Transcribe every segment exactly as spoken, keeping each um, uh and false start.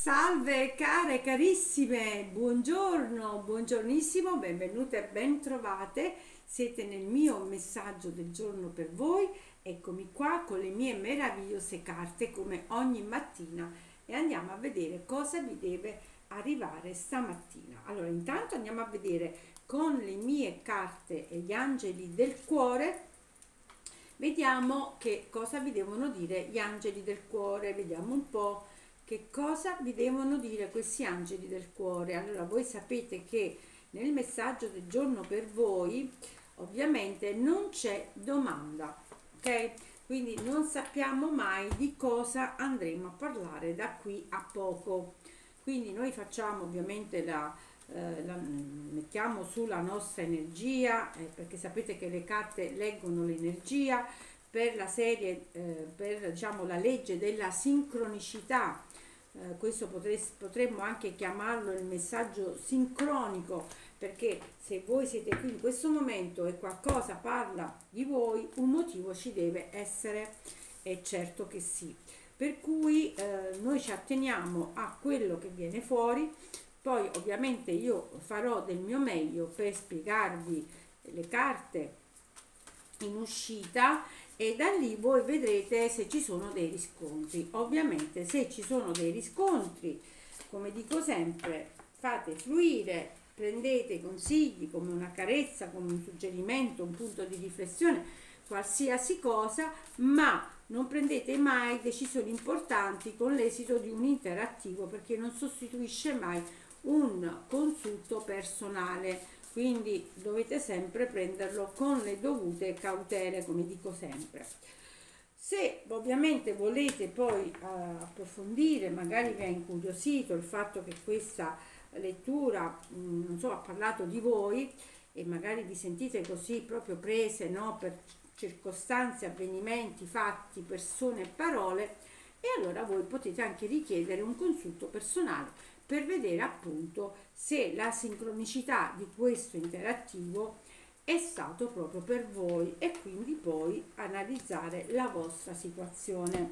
Salve care carissime, buongiorno, buongiornissimo, benvenute e ben trovate. Siete nel mio messaggio del giorno per voi. Eccomi qua con le mie meravigliose carte come ogni mattina e andiamo a vedere cosa vi deve arrivare stamattina. Allora, intanto andiamo a vedere con le mie carte e gli angeli del cuore. Vediamo che cosa vi devono dire gli angeli del cuore, vediamo un po' che cosa vi devono dire questi angeli del cuore. Allora, voi sapete che nel messaggio del giorno per voi ovviamente non c'è domanda, ok? Quindi non sappiamo mai di cosa andremo a parlare da qui a poco. Quindi noi facciamo ovviamente la, eh, la mettiamo sulla nostra energia, eh, perché sapete che le carte leggono l'energia per la serie, eh, per diciamo la legge della sincronicità. Eh, questo potreste, potremmo anche chiamarlo il messaggio sincronico, perché se voi siete qui in questo momento e qualcosa parla di voi, un motivo ci deve essere, e certo che sì. Per cui eh, noi ci atteniamo a quello che viene fuori. Poi ovviamente io farò del mio meglio per spiegarvi le carte in uscita e da lì voi vedrete se ci sono dei riscontri. Ovviamente se ci sono dei riscontri, come dico sempre, fate fluire, prendete i consigli come una carezza, come un suggerimento, un punto di riflessione, qualsiasi cosa, ma non prendete mai decisioni importanti con l'esito di un interattivo, perché non sostituisce mai un consulto personale. Quindi dovete sempre prenderlo con le dovute cautele, come dico sempre. Se ovviamente volete poi uh, approfondire, magari vi ha incuriosito il fatto che questa lettura, mh, non so, ha parlato di voi e magari vi sentite così proprio prese, no, per circostanze, avvenimenti, fatti, persone e parole, e allora voi potete anche richiedere un consulto personale per vedere appunto se la sincronicità di questo interattivo è stato proprio per voi e quindi poi analizzare la vostra situazione.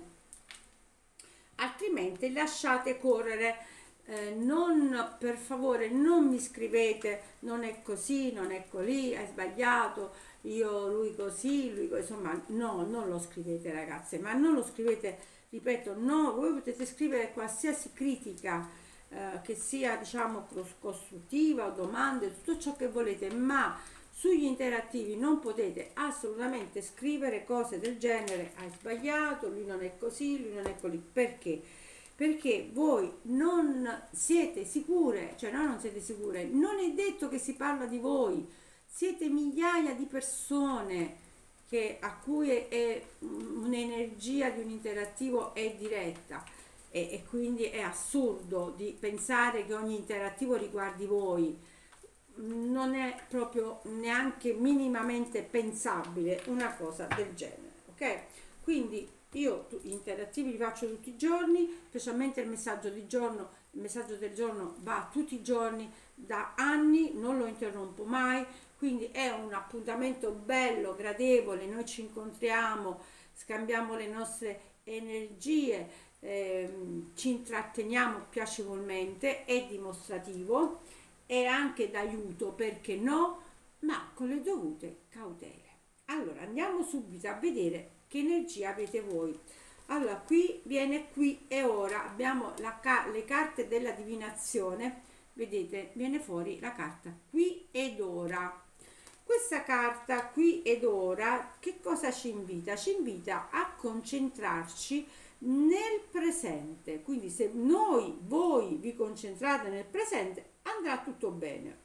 Altrimenti lasciate correre, eh, non, per favore non mi scrivete non è così, non è così, hai sbagliato, io lui così, lui così, insomma no, non lo scrivete ragazze, ma non lo scrivete, ripeto, no, voi potete scrivere qualsiasi critica, Eh, che sia diciamo costruttiva o domande, tutto ciò che volete, ma sugli interattivi non potete assolutamente scrivere cose del genere, hai sbagliato, lui non è così, lui non è così. Perché? Perché voi non siete sicure, cioè no, non siete sicure, non è detto che si parla di voi, siete migliaia di persone che, a cui è, è un'energia di un interattivo è diretta. E, e quindi è assurdo di pensare che ogni interattivo riguardi voi, non è proprio neanche minimamente pensabile una cosa del genere, ok? Quindi io gli interattivi li faccio tutti i giorni, specialmente il messaggio di giorno, il messaggio del giorno va tutti i giorni da anni, non lo interrompo mai, quindi è un appuntamento bello, gradevole, noi ci incontriamo, scambiamo le nostre energie, ehm, ci intratteniamo piacevolmente, è dimostrativo, è anche d'aiuto, perché no, ma con le dovute cautele. Allora andiamo subito a vedere che energia avete voi. Allora, qui viene qui e ora, abbiamo la ca le carte della divinazione, vedete, viene fuori la carta qui ed ora. Questa carta qui ed ora che cosa ci invita? Ci invita a concentrarci nel presente, quindi se noi, voi vi concentrate nel presente andrà tutto bene,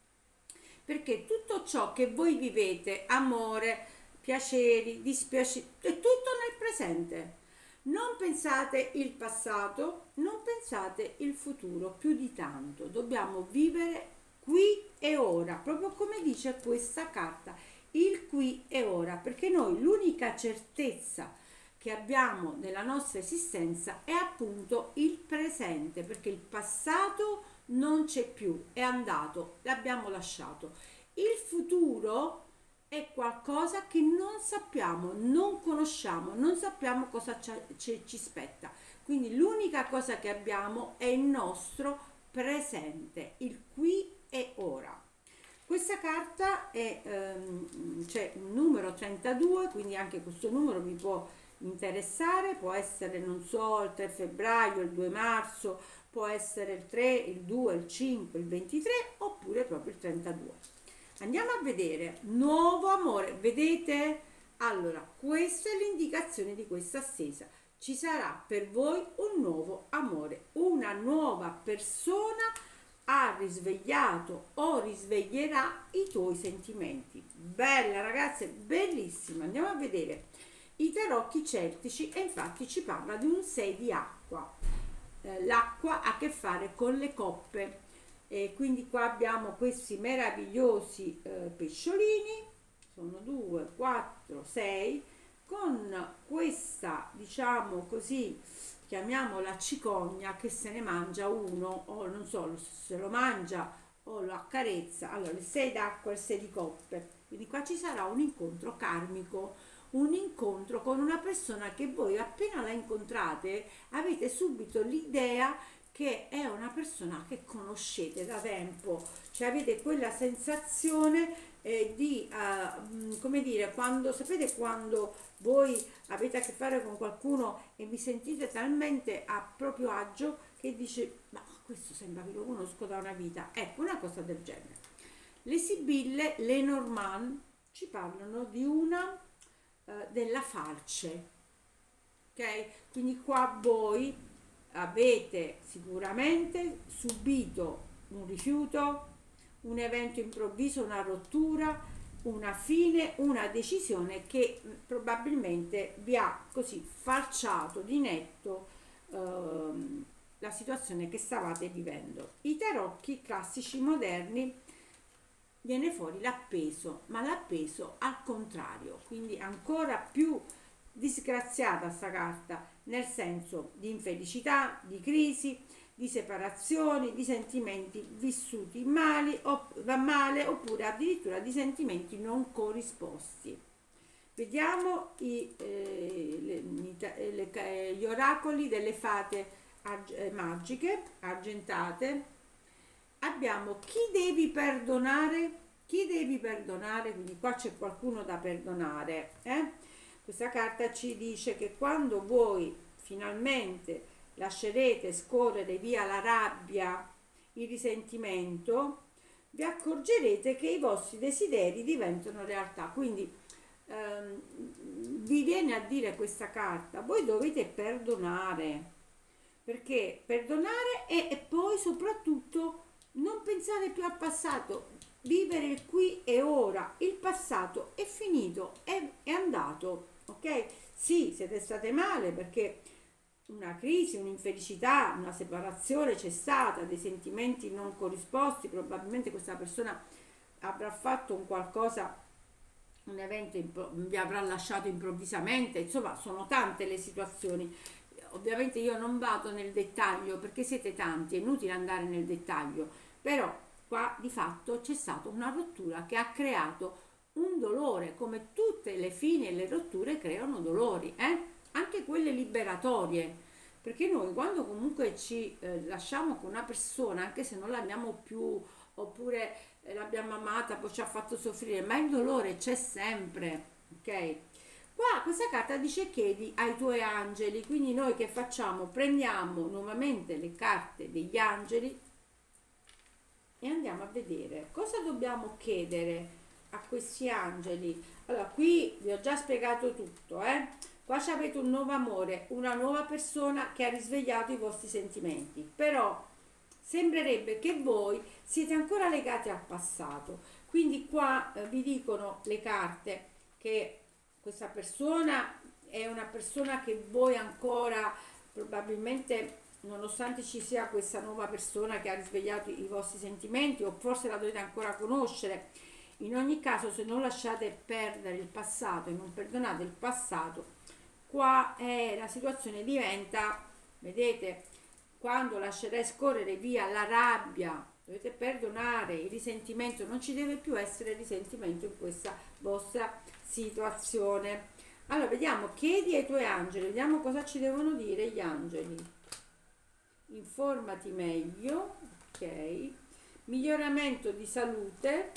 perché tutto ciò che voi vivete, amore, piaceri, dispiaceri, è tutto nel presente. Non pensate il passato, non pensate il futuro più di tanto, dobbiamo vivere qui e ora, proprio come dice questa carta, il qui e ora, perché noi l'unica certezza che abbiamo nella nostra esistenza è appunto il presente, perché il passato non c'è più, è andato, l'abbiamo lasciato. Il futuro è qualcosa che non sappiamo, non conosciamo, non sappiamo cosa ci, ci, ci spetta. Quindi l'unica cosa che abbiamo è il nostro presente, il qui e ora. Questa carta è, ehm, c'è un numero trentadue, quindi anche questo numero vi può interessare, può essere, non so, il tre febbraio, il due marzo, può essere il tre, il due, il cinque, il ventitré, oppure proprio il trentadue. Andiamo a vedere, nuovo amore, vedete? Allora, questa è l'indicazione di questa assesa. Ci sarà per voi un nuovo amore, una nuova persona ha risvegliato o risveglierà i tuoi sentimenti. Bella ragazze, bellissima. Andiamo a vedere i tarocchi celtici e infatti ci parla di un sei di acqua. Eh, l'acqua ha a che fare con le coppe e quindi qua abbiamo questi meravigliosi eh, pesciolini, sono due, quattro, sei, con questa, diciamo così, chiamiamola cicogna, che se ne mangia uno, o non so se lo mangia o lo accarezza. Allora, il sei d'acqua e il sei di coppe, quindi qua ci sarà un incontro karmico, un incontro con una persona che voi appena la incontrate avete subito l'idea che è una persona che conoscete da tempo, cioè avete quella sensazione eh, di, uh, come dire, quando, sapete quando voi avete a che fare con qualcuno e vi sentite talmente a proprio agio che dice, ma questo sembra che lo conosco da una vita, ecco, una cosa del genere. Le sibille, le Normand, ci parlano di una, uh, della falce, ok? Quindi qua voi avete sicuramente subito un rifiuto, un evento improvviso, una rottura, una fine, una decisione che probabilmente vi ha così falciato di netto ehm, la situazione che stavate vivendo. I tarocchi classici moderni viene fuori l'appeso, ma l'appeso al contrario, quindi ancora più disgraziata sta carta, nel senso di infelicità, di crisi, di separazioni, di sentimenti vissuti male, opp- male oppure addirittura di sentimenti non corrisposti. Vediamo i, eh, le, le, le, gli oracoli delle fate arg- eh, magiche, argentate. Abbiamo chi devi perdonare, chi devi perdonare, quindi qua c'è qualcuno da perdonare, eh? Questa carta ci dice che quando voi finalmente lascerete scorrere via la rabbia, il risentimento, vi accorgerete che i vostri desideri diventano realtà. Quindi ehm, vi viene a dire questa carta, voi dovete perdonare, perché perdonare e, e poi soprattutto non pensare più al passato, vivere il qui e ora. Il passato è finito, è, è andato, ok? Sì, siete state male perché una crisi, un'infelicità, una separazione c'è stata, dei sentimenti non corrisposti, probabilmente questa persona avrà fatto un qualcosa, un evento vi avrà lasciato improvvisamente, insomma sono tante le situazioni. Ovviamente io non vado nel dettaglio perché siete tanti, è inutile andare nel dettaglio, però qua di fatto c'è stata una rottura che ha creato un dolore, come tutte le fini e le rotture creano dolori, eh? Anche quelle liberatorie, perché noi quando comunque ci eh, lasciamo con una persona, anche se non l'abbiamo più, oppure eh, l'abbiamo amata, poi ci ha fatto soffrire, ma il dolore c'è sempre, ok? Qua questa carta dice chiedi ai tuoi angeli, quindi noi che facciamo? Prendiamo nuovamente le carte degli angeli e andiamo a vedere cosa dobbiamo chiedere a questi angeli. Allora, qui vi ho già spiegato tutto, eh? Qua avete un nuovo amore, una nuova persona che ha risvegliato i vostri sentimenti, però sembrerebbe che voi siete ancora legati al passato. Quindi qua eh, vi dicono le carte che questa persona è una persona che voi ancora probabilmente, nonostante ci sia questa nuova persona che ha risvegliato i vostri sentimenti, o forse la dovete ancora conoscere, in ogni caso se non lasciate perdere il passato e non perdonate il passato, qua eh, la situazione diventa, vedete, quando lascerai scorrere via la rabbia, dovete perdonare il risentimento, non ci deve più essere risentimento in questa vostra situazione. Allora, vediamo, chiedi ai tuoi angeli, vediamo cosa ci devono dire gli angeli. Informati meglio, ok. Miglioramento di salute,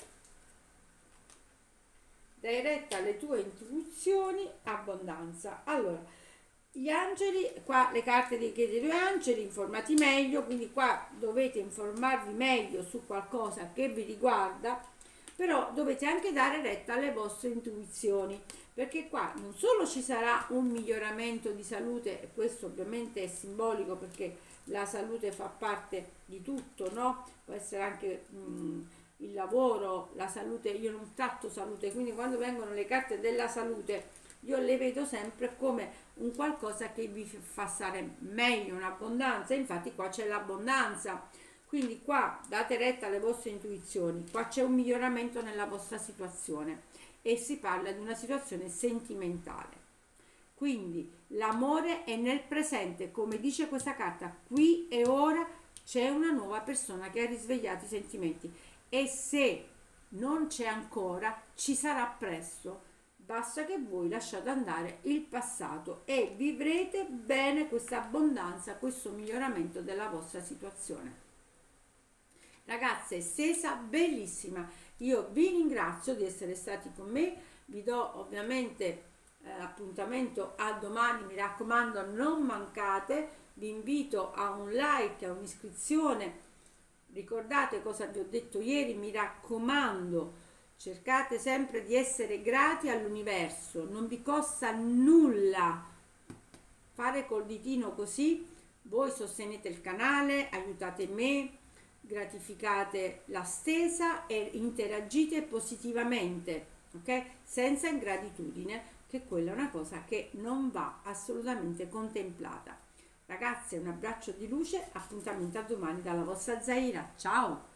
dai retta alle tue intuizioni, abbondanza. Allora, gli angeli, qua le carte di chiedi ai tuoi angeli, informati meglio, quindi qua dovete informarvi meglio su qualcosa che vi riguarda, però dovete anche dare retta alle vostre intuizioni, perché qua non solo ci sarà un miglioramento di salute, e questo ovviamente è simbolico perché la salute fa parte di tutto, no? Può essere anche mh, il lavoro, la salute, io non tratto salute, quindi quando vengono le carte della salute io le vedo sempre come un qualcosa che vi fa stare meglio, un'abbondanza, infatti qua c'è l'abbondanza, quindi qua date retta alle vostre intuizioni, qua c'è un miglioramento nella vostra situazione e si parla di una situazione sentimentale. Quindi l'amore è nel presente, come dice questa carta, qui e ora c'è una nuova persona che ha risvegliato i sentimenti e se non c'è ancora ci sarà presto, basta che voi lasciate andare il passato e vivrete bene questa abbondanza, questo miglioramento della vostra situazione. Ragazze, stesa bellissima, io vi ringrazio di essere stati con me, vi do ovviamente eh, appuntamento a domani, mi raccomando non mancate, vi invito a un like, a un'iscrizione, ricordate cosa vi ho detto ieri, mi raccomando, cercate sempre di essere grati all'universo, non vi costa nulla fare col ditino così, voi sostenete il canale, aiutate me, gratificate la stesa e interagite positivamente, ok? Senza ingratitudine, che quella è una cosa che non va assolutamente contemplata. Ragazze, un abbraccio di luce, appuntamento a domani dalla vostra Zaira, ciao!